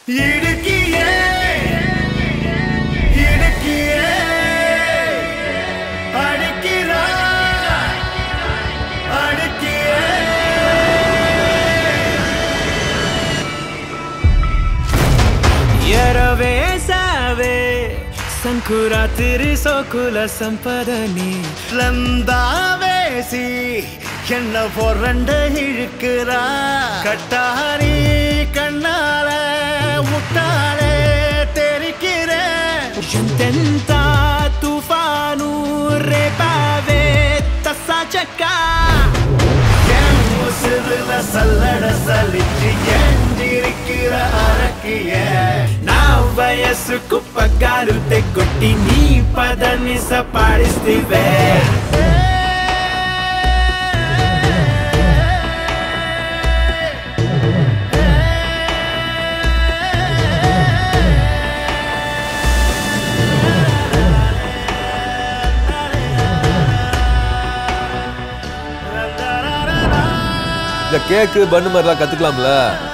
இடுக்கியே இடுக்கியே அடிக்கிறா அடிக்கியே ಎರವೇ ಸಾವೆ ಸಂಕುರಾತಿರಿ ಸೋಕುಲ ಸಂಪದನಿ லந்தாவேசி என்ன பொறண்ட இழுக்கிறா கட்டாரி கண்ணால முட்டாலே தெரிக்கிற ಎಂತೆಂತ ತುಫಾನು ರೇಪಾವೆ ತಸಾಚಕ என் முசுதுல சல்லட சலிச்சு ஏந்திருக்கிற அரக்கிய ನಾವು ವಯಸ್ಸು ಕುಪ್ಪಗಾರುತ್ತೆ ಕೊಟ್ಟಿ ನೀ ಪದನಿಸ ಪಾಡಿಸ್ತೀವೆ இந்த கேக்கு பண்ணு மாதிரிலாம் கத்துக்கலாம்ல.